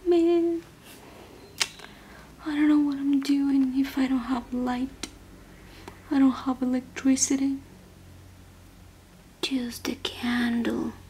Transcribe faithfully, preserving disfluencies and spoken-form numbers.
Man, I don't know what I'm doing if I don't have light. I don't have electricity. Just a candle.